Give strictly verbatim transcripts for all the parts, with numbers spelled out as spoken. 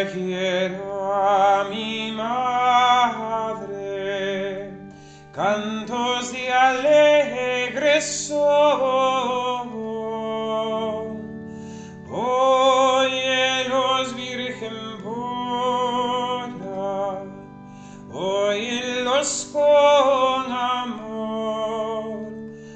quiero a mi madre, cantos de alegre son. Óyelos, Virgen pura, óyelos con amor.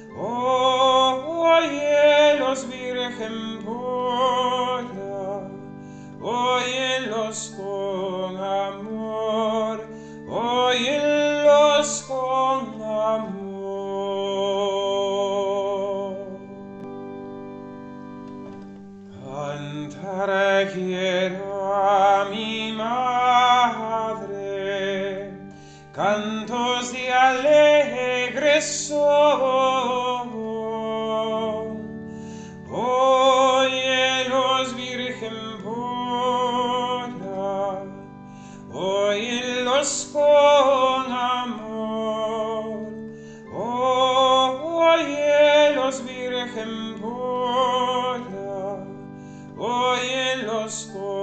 Óyelos, Virgen pura, óyelos con amor, óyelos con amor. Cantar quiero a mi madre, cantos de alegre son. Óyelos, Virgen pura, óyelos con amor. Óyelos, Virgen pura, óyelos con